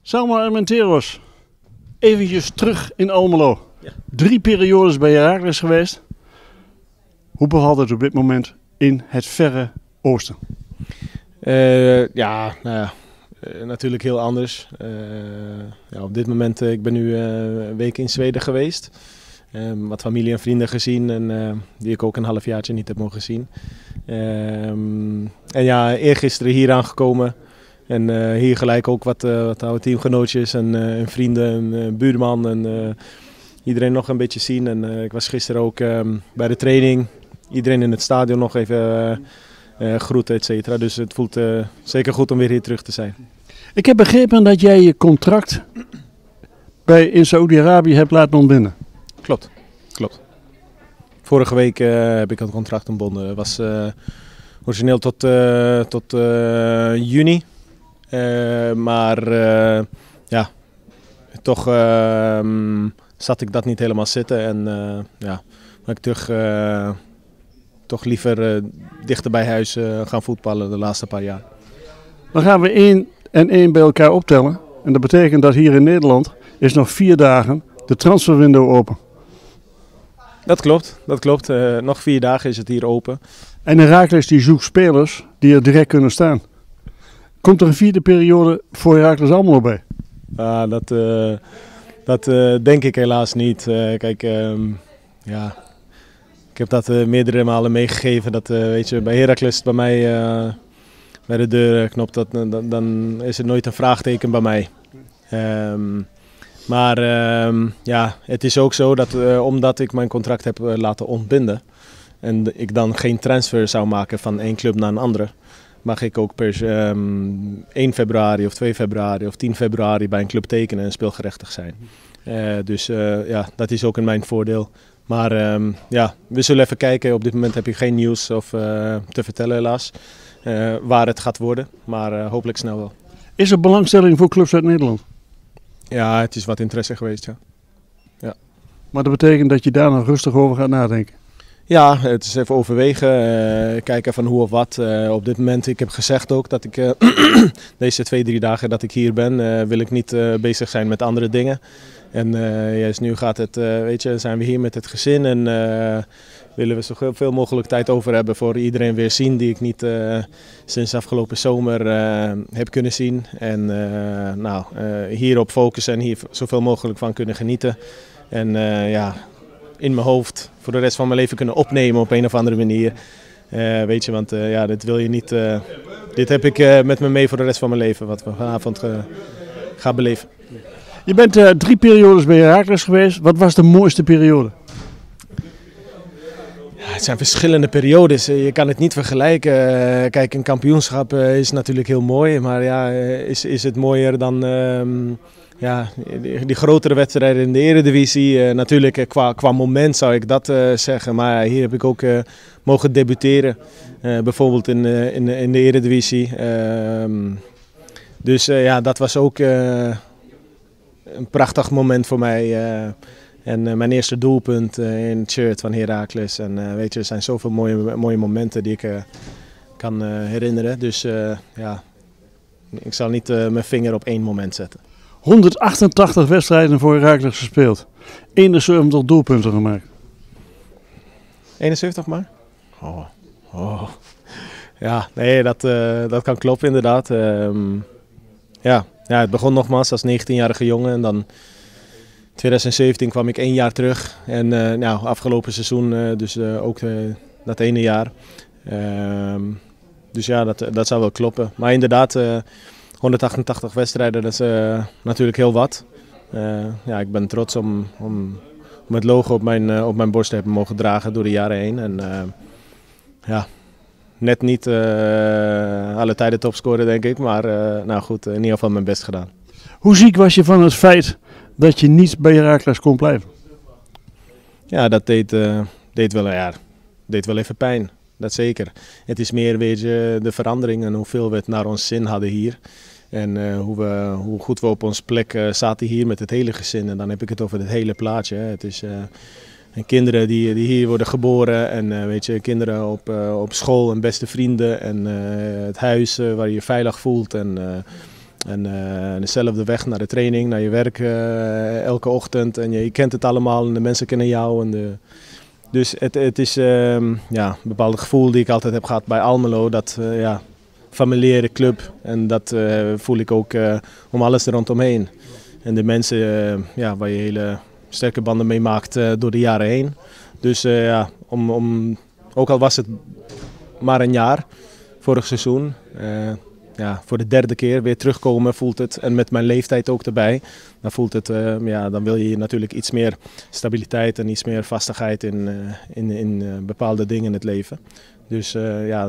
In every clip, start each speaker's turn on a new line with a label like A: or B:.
A: Salman Armenteros, eventjes terug in Almelo.
B: Ja.
A: 3 periodes bij Heracles geweest. Hoe bevalt het op dit moment in het verre oosten?
B: Natuurlijk heel anders. Op dit moment, ik ben nu een week in Zweden geweest. Wat familie en vrienden gezien en die ik ook een halfjaartje niet heb mogen zien. Eergisteren hier aangekomen. En hier gelijk ook wat oude teamgenootjes en vrienden en buurman en iedereen nog een beetje zien. En ik was gisteren ook bij de training. Iedereen in het stadion nog even groeten, et cetera. Dus het voelt zeker goed om weer hier terug te zijn.
A: Ik heb begrepen dat jij je contract in Saoedi-Arabië hebt laten ontbinden.
B: Klopt. Vorige week heb ik het contract ontbonden. Het was origineel tot juni. Toch zat ik dat niet helemaal zitten. En ben ik toch liever dichter bij huis gaan voetballen de laatste paar jaar.
A: Dan gaan we 1 en 1 bij elkaar optellen. En dat betekent dat hier in Nederland is nog 4 dagen de transferwindow open.
B: Dat klopt. Nog 4 dagen is het hier open.
A: En Heracles die zoekt spelers die er direct kunnen staan. Komt er een 4e periode voor Heracles Almelo bij?
B: Dat denk ik helaas niet. Ik heb dat meerdere malen meegegeven. Dat bij Heracles bij mij bij de deur knopt, dan is het nooit een vraagteken bij mij. Het is ook zo dat omdat ik mijn contract heb laten ontbinden en ik dan geen transfer zou maken van één club naar een andere, mag ik ook per 1 februari of 2 februari of 10 februari bij een club tekenen en speelgerechtig zijn. Dat is ook in mijn voordeel. Maar we zullen even kijken. Op dit moment heb ik geen nieuws te vertellen helaas. Waar het gaat worden, maar hopelijk snel wel.
A: Is er belangstelling voor clubs uit Nederland?
B: Ja, het is wat interesse geweest, ja.
A: Maar dat betekent dat je daar nog rustig over gaat nadenken?
B: Ja, het is even overwegen, kijken van hoe of wat. Op dit moment, ik heb gezegd ook dat ik deze 2-3 dagen dat ik hier ben, wil ik niet bezig zijn met andere dingen. En juist nu gaat het, zijn we hier met het gezin en willen we zoveel mogelijk tijd over hebben voor iedereen weer zien die ik niet sinds afgelopen zomer heb kunnen zien. En hierop focussen en hier zoveel mogelijk van kunnen genieten. En in mijn hoofd voor de rest van mijn leven kunnen opnemen op een of andere manier. Dit wil je niet. Dit heb ik met me mee voor de rest van mijn leven, wat we vanavond gaan beleven.
A: Je bent 3 periodes bij Heracles geweest. Wat was de mooiste periode?
B: Het zijn verschillende periodes. Je kan het niet vergelijken. Kijk, een kampioenschap is natuurlijk heel mooi. Maar is het mooier dan die grotere wedstrijden in de Eredivisie? Natuurlijk qua moment zou ik dat zeggen. Maar hier heb ik ook mogen debuteren. Bijvoorbeeld in de Eredivisie. Dat was ook een prachtig moment voor mij. En mijn eerste doelpunt in het shirt van Heracles. En er zijn zoveel mooie momenten die ik kan herinneren. Dus ik zal niet mijn vinger op 1 moment zetten.
A: 188 wedstrijden voor Heracles gespeeld. 71 doelpunten gemaakt.
B: 71 maar? Ja, nee, dat kan kloppen inderdaad. Het begon nogmaals als 19-jarige jongen en dan 2017 kwam ik 1 jaar terug en afgelopen seizoen ook dat ene jaar. Dat zou wel kloppen. Maar inderdaad, 188 wedstrijden, dat is natuurlijk heel wat. Ik ben trots om het logo op mijn borst te hebben mogen dragen door de jaren heen. En net niet alle tijden topscorer denk ik, maar in ieder geval mijn best gedaan.
A: Hoe ziek was je van het feit dat je niet bij Heracles kon blijven?
B: Ja, dat deed wel even pijn. Dat zeker. Het is meer de verandering en hoeveel we het naar ons zin hadden hier. En hoe goed we op ons plek zaten hier met het hele gezin. En dan heb ik het over het hele plaatje. Het is kinderen die hier worden geboren. En kinderen op school en beste vrienden. En het huis waar je je veilig voelt. En En dezelfde weg naar de training, naar je werk elke ochtend. En je kent het allemaal en de mensen kennen jou. Dus het is een bepaald gevoel die ik altijd heb gehad bij Almelo. Dat familiaire club. En dat voel ik ook om alles er rondomheen. En de mensen waar je hele sterke banden mee maakt door de jaren heen. Dus ook al was het maar een jaar, vorig seizoen. Voor de derde keer weer terugkomen voelt het. En met mijn leeftijd ook erbij. Dan voelt het, dan wil je natuurlijk iets meer stabiliteit en iets meer vastigheid in bepaalde dingen in het leven. Dus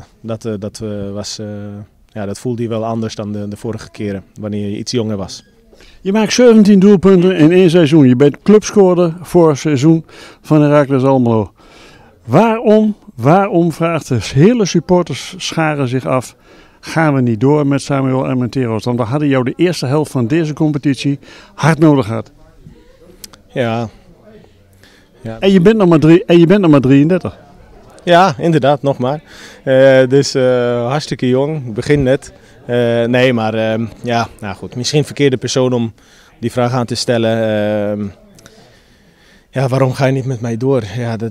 B: dat voelde je wel anders dan de vorige keren, wanneer je iets jonger was.
A: Je maakt 17 doelpunten in 1 seizoen. Je bent clubscorer vorig seizoen van Heracles Almelo. Waarom vraagt de hele supporterschare zich af, gaan we niet door met Samuel Armenteros? Want we hadden jou de eerste helft van deze competitie hard nodig gehad.
B: Ja.
A: En je bent nog maar 33.
B: Ja, inderdaad, nog maar. Dus hartstikke jong, ik begin net. Goed. Misschien verkeerde persoon om die vraag aan te stellen. Waarom ga je niet met mij door?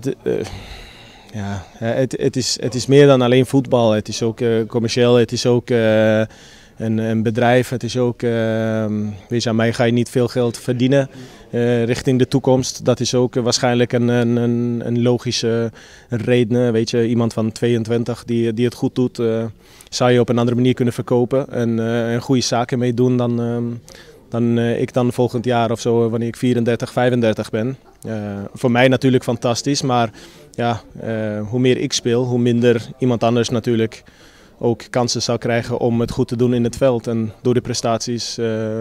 B: Het is meer dan alleen voetbal. Het is ook commercieel, het is ook een bedrijf. Het is ook, aan mij ga je niet veel geld verdienen richting de toekomst. Dat is ook waarschijnlijk een logische reden. Weet je, iemand van 22 die het goed doet, zou je op een andere manier kunnen verkopen en goede zaken mee doen dan ik dan volgend jaar of zo, wanneer ik 34, 35 ben. Voor mij natuurlijk fantastisch, maar hoe meer ik speel, hoe minder iemand anders natuurlijk ook kansen zal krijgen om het goed te doen in het veld. En door de prestaties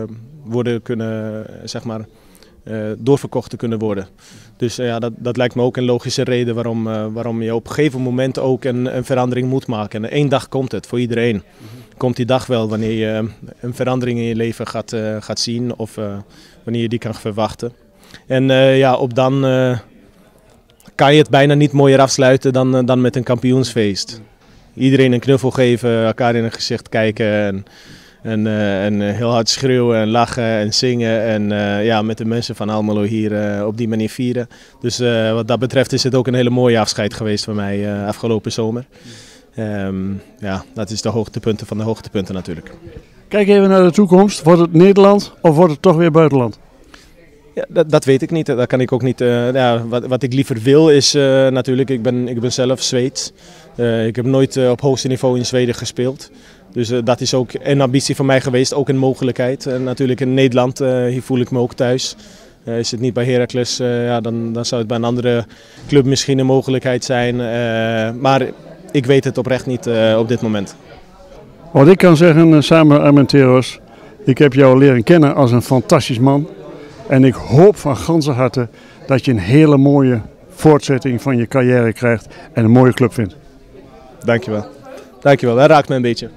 B: doorverkocht te kunnen worden. Dus dat lijkt me ook een logische reden waarom je op een gegeven moment ook een verandering moet maken. En één dag komt het voor iedereen. Komt die dag wel wanneer je een verandering in je leven gaat zien of wanneer je die kan verwachten. En op dan kan je het bijna niet mooier afsluiten dan met een kampioensfeest. Iedereen een knuffel geven, elkaar in het gezicht kijken en heel hard schreeuwen en lachen en zingen. En met de mensen van Almelo hier op die manier vieren. Dus wat dat betreft is het ook een hele mooie afscheid geweest voor mij afgelopen zomer. Dat is de hoogtepunten van de hoogtepunten natuurlijk.
A: Kijk even naar de toekomst. Wordt het Nederland of wordt het toch weer buitenland?
B: Ja, dat weet ik niet. Dat kan ik ook niet. Wat ik liever wil is natuurlijk, ik ben zelf Zweeds. Ik heb nooit op hoogste niveau in Zweden gespeeld. Dus dat is ook een ambitie van mij geweest, ook een mogelijkheid. Natuurlijk in Nederland, hier voel ik me ook thuis. Is het niet bij Heracles, dan zou het bij een andere club misschien een mogelijkheid zijn. Maar ik weet het oprecht niet op dit moment.
A: Wat ik kan zeggen, Samuel Armenteros, ik heb jou leren kennen als een fantastisch man. En ik hoop van ganse harte dat je een hele mooie voortzetting van je carrière krijgt en een mooie club vindt.
B: Dankjewel. Dankjewel, dat raakt me een beetje.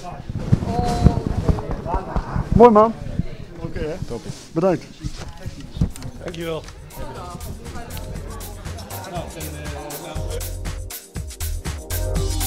A: Mooi man. Oké, hè? Toppie. Bedankt.
B: Dankjewel. Nou,